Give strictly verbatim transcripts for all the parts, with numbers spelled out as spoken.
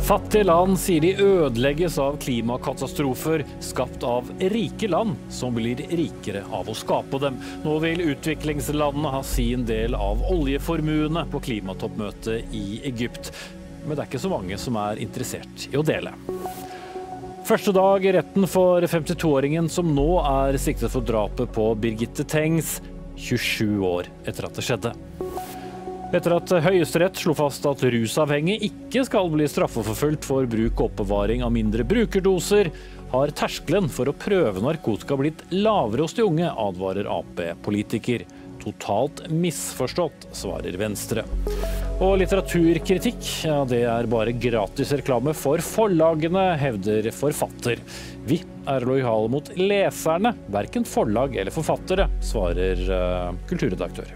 Fattige land sier de ødelegges av klimakatastrofer skapt av rike land som blir rikere av å skape dem. Nå vil utviklingslandene ha sin del av oljeformuene på klimatoppmøtet i Egypt. Men det er ikke så mange som er interessert i å dele. Første dag i retten for femtito-åringen som nå er siktet for drapet på Birgitte Tengs, tjuesju år etter at det skjedde. Etter at Høyesterett slo fast at rusavhengige ikke skal bli straffeforfulgt for bruk og oppbevaring av mindre brukerdoser, har terskelen for å prøve narkotika blitt lavere hos de unge, advarer Ap-politiker. Totalt misforstått, svarer Venstre. Og litteraturkritikk, ja, det er bare gratis reklame for forlagene, hevder forfatter. Vi er lojale mot leserne, hverken forlag eller forfattere, svarer uh, kulturredaktør.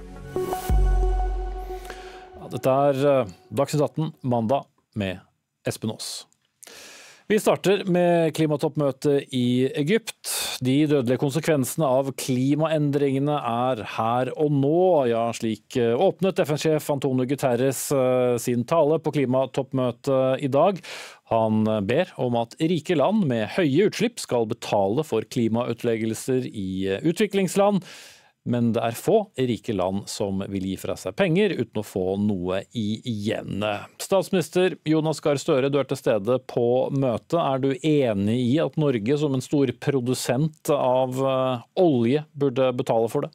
Dette er Dagsnytt atten, mandag med Espen Aas. Vi starter med klimatoppmøtet i Egypt. De dødelige konsekvensene av klimaendringene er her og nå. Ja, slik åpnet F N-sjef Antonio Guterres sin tale på klimatoppmøtet i dag. Han ber om at rike land med høye utslipp skal betale for klimautleggelser i utviklingsland. Men det er få rike land som vil gi fra seg penger uten å få noe igjen. Statsminister Jonas Gahr Støre, du er til stede på møtet. Er du enig i at Norge som en stor produsent av olje burde betale for det?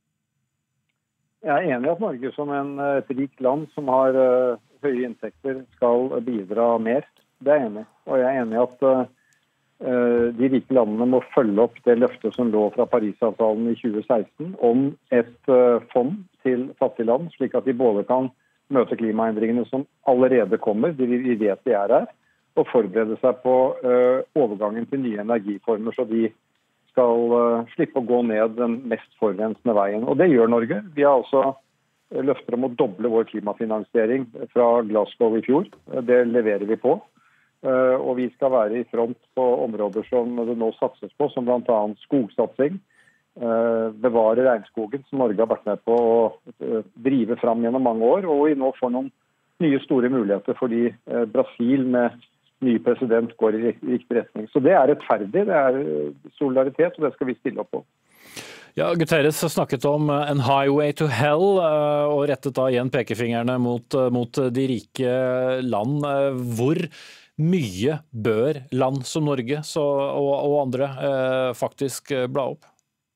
Jeg er enig i at Norge som en, et rikt land som har uh, høye inntekter skal bidra mer. Det er jeg enig i. Og jeg er enig i at uh, de rike landene må følge opp det løftet som lå fra Parisavtalen i tjue seksten om et fond til fattige land, slik at de både kan møte klimaendringene som allerede kommer, de vi vet de er her, og forberede seg på overgangen til nye energiformer, så de skal slippe å gå ned den mest forurensende veien. Og det gjør Norge. Vi har også løfter om å doble vår klimafinansiering fra Glasgow i fjor. Det leverer vi på. Uh, og vi skal være i front på områder som det nå satses på, som blant annet skogsatsing, uh, bevare regnskogen, som Norge har vært med på å uh, drive fram gjennom mange år, og vi nå får noen nye store muligheter fordi uh, Brasil med ny president går i riktig retning. Så det er rettferdig, det er solidaritet, og det skal vi stille opp på. Ja, Guterres snakket om en highway to hell, uh, og rettet da igjen pekefingrene mot, uh, mot de rike land. Uh, hvor mye bør land som Norge så, og, og andre eh, faktisk bla opp?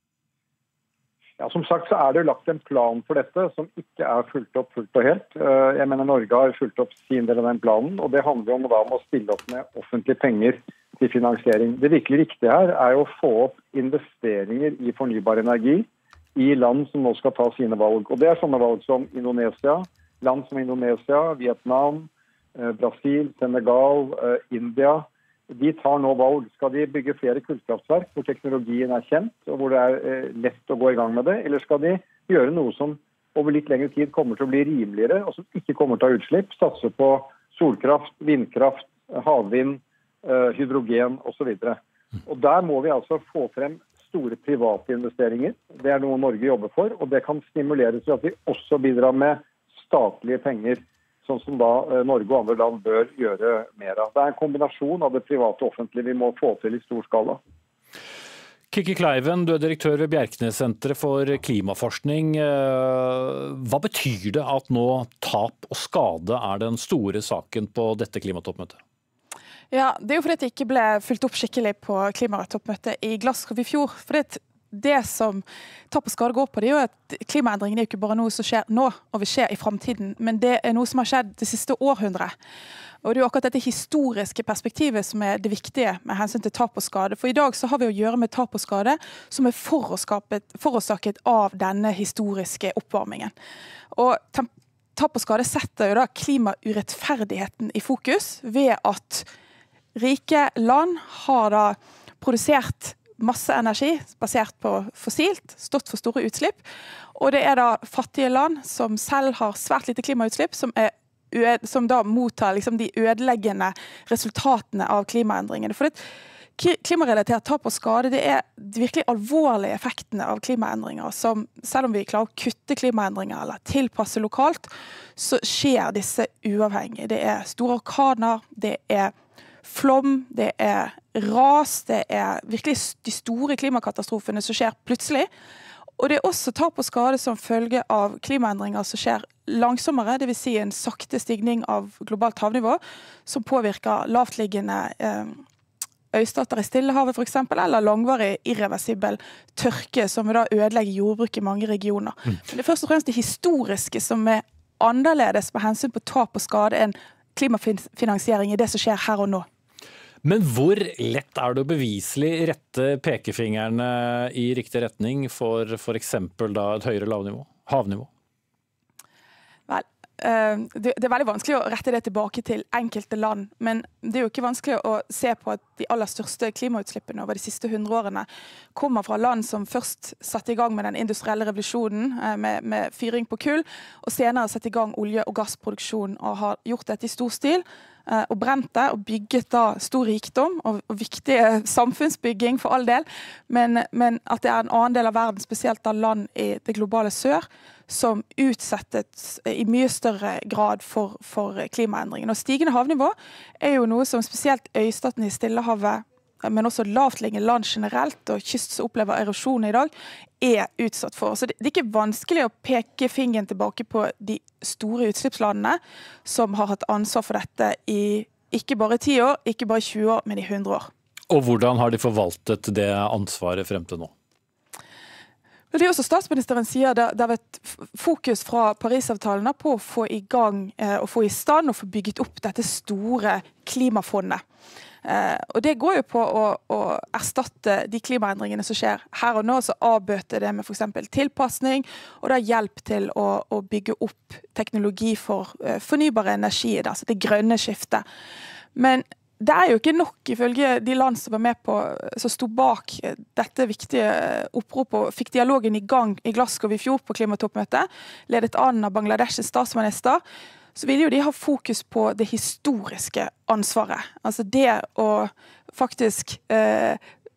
Ja, som sagt så er det lagt en plan for dette som ikke er fulgt opp fullt og helt. Jeg mener Norge har fulgt opp sin del av den planen, og det handler om, da, om å stille opp med offentlige penger til finansiering. Det virkelig viktige her er jo å få opp investeringer i fornybar energi i land som nå skal ta sine valg. Og det er sånne valg som Indonesia, land som Indonesia, Vietnam, Brasil, Senegal, India. De tar nå valg. Skal de bygge flere kullkraftverk hvor teknologien er kjent og hvor det er lett å gå i gang med det, eller skal de gjøre noe som over litt lengre tid kommer til å bli rimeligere og som ikke kommer til å ha utslipp, satse på solkraft, vindkraft, havvind, hydrogen og så videre. Og der må vi altså få frem store private investeringer. Det er noe Norge jobber for, og det kan stimuleres til at vi også bidrar med statlige penger, sånn som da Norge og andre land bør gjøre mer av. Det er en kombinasjon av det private og offentlige vi må få til i stor skala. Kikki Kleiven, du er direktør ved Bjerknessenteret for klimaforskning. Hva betyr det at nå tap og skade er den store saken på dette klimatoppmøtet? Ja, det er jo fordi det ikke ble fulgt opp skikkelig på klimatoppmøtet i Glasgow i fjor. For det Det som tap og skade går på, det er jo at klimaendringen er jo ikke bare noe som skjer nå og vil skje i fremtiden, men det er noe som har skjedd det siste århundret. Og det er jo akkurat dette historiske perspektivet som er det viktige med hensyn til tap og skade. For i dag så har vi å gjøre med tap og skade som er forårsaket av denne historiske oppvarmingen. Og tap og skade setter jo da klimaurettferdigheten i fokus ved at rike land har da produsert masse energi basert på fossilt, stått for store utslipp. Og det er da fattige land som selv har svært lite klimautslipp, som, er, som da mottar liksom de ødeleggende resultatene av klimaendringene. For det, klimarelatert tap og skade, det er de virkelig alvorlige effektene av klimaendringer, som selv om vi klarer å kutte klimaendringer eller tilpasse lokalt, så skjer disse uavhengig. Det er store orkaner, det er flom, det er ras, det er virkelig de store klimakatastrofene som skjer plutselig. Og det er også tap og skade som følge av klimaendringer som skjer langsommere, det vil si en sakte stigning av globalt havnivå, som påvirker lavtliggende eh, øystater i Stillehavet for eksempel, eller langvarig irreversibel tørke som da ødelegger jordbruk i mange regioner. Mm. Men det er først og fremst det historiske som er annerledes med hensyn på tap og skade enn klimafinansiering i det som skjer her og nå. Men hvor lett er det å beviselig rette pekefingrene i riktig retning for for eksempel da et høyere lavnivå, havnivå? Vel, det er veldig vanskelig å rette det tilbake til enkelte land, men det er jo ikke vanskelig å se på at de aller største klimautslippene over de siste hundre årene kommer fra land som først satte i gang med den industrielle revolusjonen med, med fyring på kull, og senere satte i gang olje- og gassproduksjon og har gjort dette i stor stil, og brent det og bygget da stor rikdom og, og viktige samfunnsbygging for all del, men, men at det er en annen del av verden, spesielt av land i det globale sør, som utsettes i mye større grad for, for klimaendringen. Og stigende havnivå er jo noe som spesielt øystatene i Stillehavet, men også lavtliggende land generelt, og kyst som opplever erosjon i dag, er utsatt for. Så det, det er ikke vanskelig å peke fingeren tilbake på de store utslippslandene som har hatt ansvar for dette i ikke bare ti år, ikke bare tjue år, men i hundre år. Og hvordan har de forvaltet det ansvaret frem til nå? Det er også statsministeren sier, det, det har vært fokus fra Parisavtalen på å få i gang eh, og få i stand og få bygget opp dette store klimafondet. Eh, og det går jo på å, å erstatte de klimaendringene som skjer her og nå, så avbøte det med for eksempel tilpassning, og da hjelp til å, å bygge opp teknologi for eh, fornybare energi, altså det grønne skiftet. Men det er jo ikke nok ifølge de land som var med på, som stod bak dette viktige oppropet og fikk dialogen i gang i Glasgow i fjor på klimatoppmøtet, ledet an av Bangladeshs statsminister, så vil jo de ha fokus på det historiske ansvaret. Altså det å faktisk eh,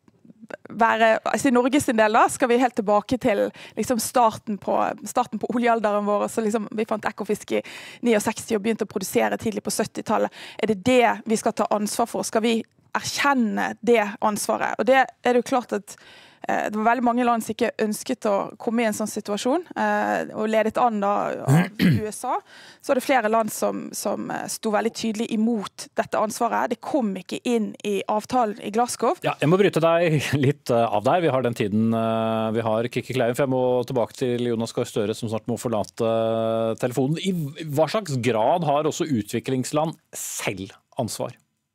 være, altså i Norges del da, skal vi helt tilbake til liksom starten på, starten på oljealderen vår, så liksom vi fant ekofisk i sekstini og begynte å produsere tidlig på syttitallet. Er det det vi skal ta ansvar for? Skal vi erkjenne det ansvaret? Og det er det jo klart at eh, det var veldig mange land som ikke ønsket å komme i en sånn situasjon, eh, og ledet an da av U S A. Så er det flere land som, som sto veldig tydelig imot dette ansvaret. Det kom ikke inn i avtalen i Glasgow. Ja, jeg må bryte deg litt av der. Vi har den tiden vi har, Kikki Klein, for jeg må tilbake til Jonas Gahr Støre, som snart må forlate telefonen. I hva slags grad har også utviklingsland selv ansvar?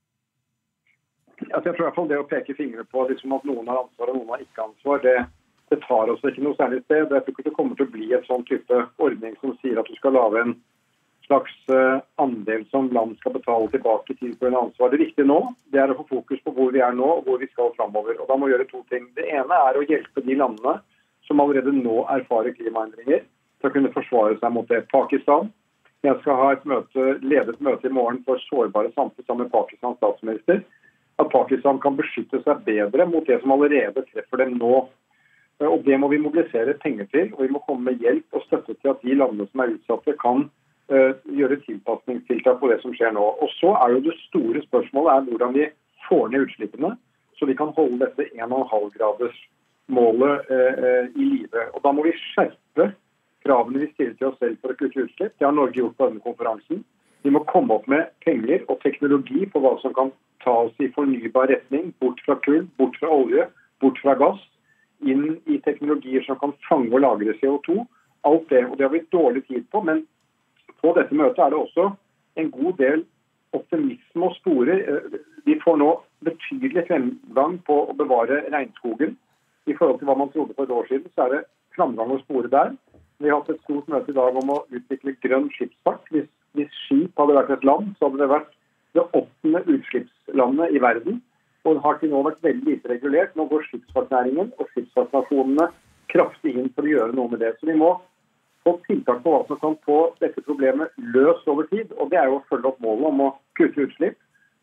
Altså jeg tror i hvert fall det å peke fingre på liksom at noen har ansvar og noen har ikke ansvar, det, det tar oss ikke noe særlig sted. Jeg tror ikke det kommer til å bli et sånn type ordning som sier at du skal lage en slags uh, andel som land skal betale tilbake til på en ansvar. Det viktige nå, det er å få fokus på hvor vi er nå og hvor vi skal fremover. Og da må vi gjøre to ting. Det ene er å hjelpe de landene som allerede nå erfarer klimaendringer til å kunne forsvare seg mot det. Pakistan. Jeg skal ha et møte, lede et møte i morgen for sårbare samfunn sammen med Pakistans statsminister. At Pakistan kan beskytte seg bedre mot det som allerede treffer dem nå. Og det må vi mobilisere penger til, og vi må komme med hjelp og støtte til at de landene som er utsatte kan uh, gjøre tilpasningstiltak på det som skjer nå. Og så er jo det store spørsmålet er hvordan vi får ned utslippene, så vi kan holde dette en komma fem graders målet uh, i live. Og da må vi skjerpe kravene vi stiller til oss selv for å kutte utslipp. Det har Norge gjort på denne konferansen. Vi må komme opp med penger og teknologi på hva som kan ta oss i fornybar retning, bort fra kull, bort fra olje, bort fra gass, inn i teknologier som kan fange og lagre C O to. Alt det, og det har vi dårlig tid på, men på dette møtet er det også en god del optimisme og spore. Vi får nå betydelig fremgang på å bevare regnskogen. I forhold til hva man trodde for et år siden, så er det fremgang og spore der. Vi har hatt et stort møte i dag om å utvikle grønn skipsfart. Hvis, hvis skip hadde vært et land, så hadde det vært det åttende utslippslandet i verden, og det har til nå vært veldig lite regulert. Nå går skipsfartnæringen og skipsfartsnasjonene kraftig inn for å gjøre noe med det. Så vi må få tiltak på hva som kan få dette problemet løst over tid, og det er jo å følge opp målet om å kutte utslipp,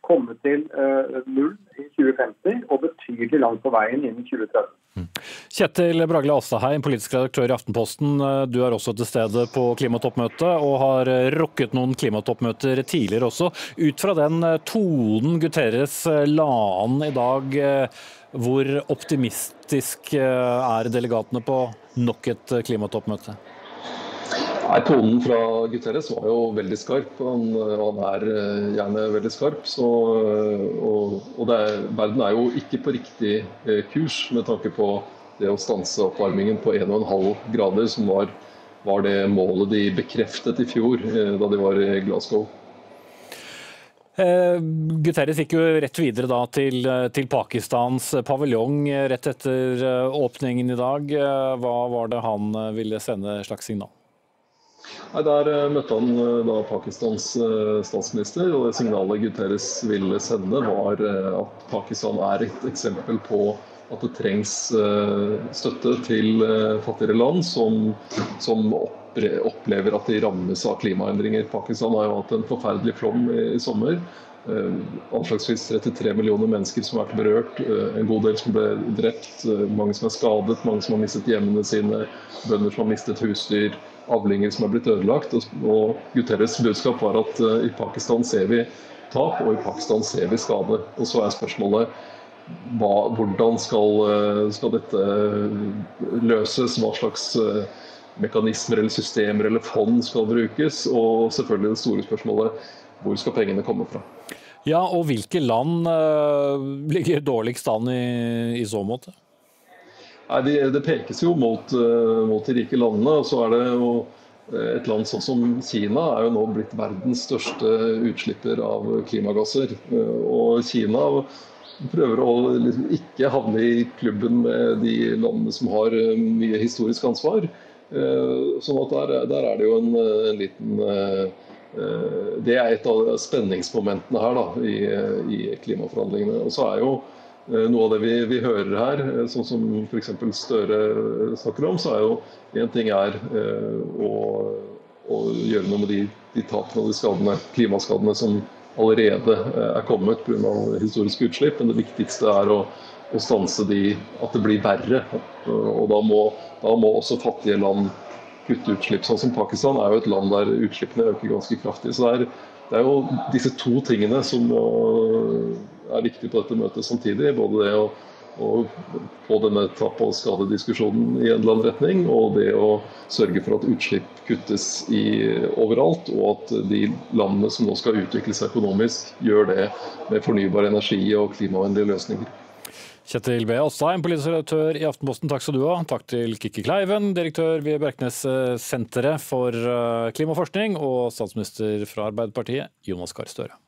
komme til uh, null i tjue femti og betydelig langt på veien innen tjue tretti. Kjetil Bragle Alstadheim, politisk redaktør i Aftenposten. Du er også til stede på klimatoppmøtet og har rokket noen klimatoppmøter tidligere også. Ut fra den tonen Guterres la an i dag, hvor optimistisk er delegatene på nok et klimatoppmøte? Nei, Tonen fra Guterres var jo veldig skarp, han, han er gjerne veldig skarp. Så, og, og det er, verden er jo ikke på riktig kurs med tanke på det å stanse oppvarmingen på en komma fem grader, som var, var det målet de bekreftet i fjor da de var i Glasgow. Eh, Guterres gikk jo rett videre da til, til Pakistans paviljong rett etter åpningen i dag. Hva var det han ville sende slags signal? Nei, Der møtte han da Pakistans statsminister, og det signalet Guterres ville sende var at Pakistan er et eksempel på at det trengs støtte til fattigere land som, som opplever at de rammes av klimaendringer. Pakistan har jo hatt en forferdelig flom i sommer. Anslagsvis trettitre millioner mennesker som har vært berørt, en god del som ble drept, mange som er skadet, mange som har mistet hjemmene sine, bønder som har mistet husdyr, avlinger som er blitt ødelagt. Og Guterres budskap var at i Pakistan ser vi tap, og i Pakistan ser vi skade. Og så er spørsmålet hva, hvordan skal, skal dette løses, hva slags mekanismer eller systemer eller fond skal brukes, og selvfølgelig det store spørsmålet, hvor skal pengene komme fra? Ja, og hvilke land uh, ligger dårligst an i, i så måte? Nei, det, det pekes jo mot, uh, mot de rike landene, og så er det jo et land sånn som Kina er jo nå blitt verdens største utslipper av klimagasser. Uh, og Kina prøver å liksom ikke havne i klubben med de landene som har uh, mye historisk ansvar. Uh, sånn at der, der er det jo en, en liten... Uh, Det er et av spenningsmomentene her da, i, i klimaforhandlingene. Og så er jo noe av det vi, vi hører her, sånn som for eksempel Støre snakker om, så er jo en ting er å, å gjøre noe med de, de tapene og de skadene, klimaskadene som allerede er kommet på grunn av historiske utslipp, men det viktigste er å, å stanse de, at det blir verre. Og da må, da må også fattige land kutte utslipp. Sånn som Pakistan er jo et land der utslippene øker ganske kraftig. Så det er, det er jo disse to tingene som er viktige på dette møtet samtidig. Både det å, å få denne tap- og skadediskusjonen i en eller annen retning, og det å sørge for at utslipp kuttes i, overalt, og at de landene som nå skal utvikle seg økonomisk, gjør det med fornybar energi og klimavennlige løsninger. Kjetil B. Alstadheim, politisk redaktør i Aftenposten, takk skal du ha. Takk til Kikki Kleiven, direktør ved Bjerknes-senteret for klimaforskning, og statsminister fra Arbeiderpartiet, Jonas Gahr Støre.